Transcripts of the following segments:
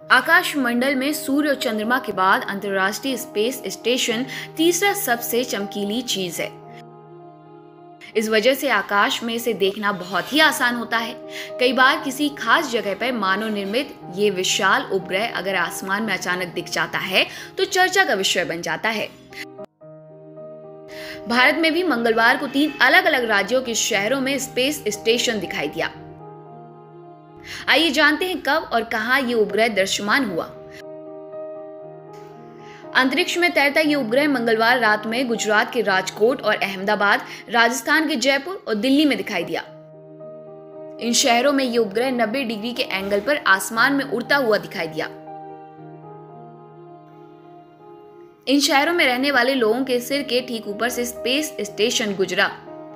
आकाशमंडल में सूर्य और चंद्रमा के बाद अंतर्राष्ट्रीय स्पेस स्टेशन तीसरा सबसे चमकीली चीज है। इस वजह से आकाश में इसे देखना बहुत ही आसान होता है। कई बार किसी खास जगह पर मानव निर्मित ये विशाल उपग्रह अगर आसमान में अचानक दिख जाता है तो चर्चा का विषय बन जाता है। भारत में भी मंगलवार को 3 अलग अलग राज्यों के शहरों में स्पेस स्टेशन दिखाई दिया। आइए जानते हैं कब और कहां ये उपग्रह दृश्यमान हुआ। अंतरिक्ष में तैरता ये उपग्रह मंगलवार रात में गुजरात के राजकोट और अहमदाबाद, राजस्थान के जयपुर और दिल्ली में दिखाई दिया। इन शहरों में ये उपग्रह 90 डिग्री के एंगल पर आसमान में उड़ता हुआ दिखाई दिया। इन शहरों में रहने वाले लोगों के सिर के ठीक ऊपर से स्पेस स्टेशन गुजरा,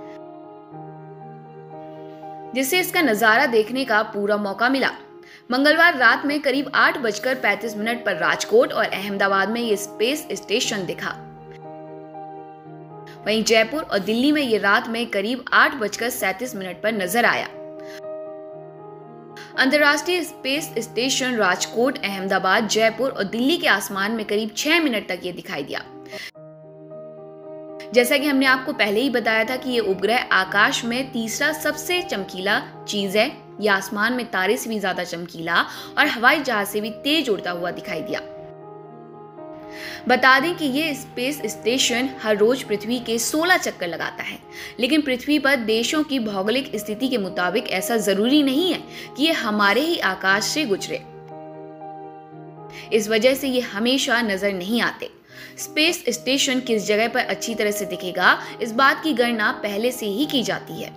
जिससे इसका नजारा देखने का पूरा मौका मिला। मंगलवार रात में करीब 8:35 पर राजकोट और अहमदाबाद में ये स्पेस स्टेशन दिखा। वहीं जयपुर और दिल्ली में ये रात में करीब 8:37 पर नजर आया। अंतर्राष्ट्रीय स्पेस स्टेशन राजकोट, अहमदाबाद, जयपुर और दिल्ली के आसमान में करीब 6 मिनट तक ये दिखाई दिया। जैसा कि हमने आपको पहले ही बताया था कि ये उपग्रह आकाश में तीसरा सबसे चमकीला चीज है। ये आसमान में तारे से भी ज्यादा चमकीला और हवाई जहाज से भी तेज उड़ता हुआ दिखाई दिया। बता दें कि ये स्पेस स्टेशन हर रोज पृथ्वी के 16 चक्कर लगाता है, लेकिन पृथ्वी पर देशों की भौगोलिक स्थिति के मुताबिक ऐसा जरूरी नहीं है कि ये हमारे ही आकाश से गुजरे। इस वजह से ये हमेशा नजर नहीं आते। स्पेस स्टेशन किस जगह पर अच्छी तरह से दिखेगा, इस बात की गणना पहले से ही की जाती है।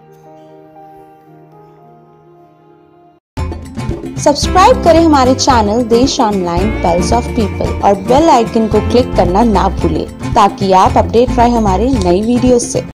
सब्सक्राइब करें हमारे channel Desh online pulse of people और बेल आइकन को क्लिक करना ना भूलें ताकि आप अपडेट रहे हमारे नई वीडियो से।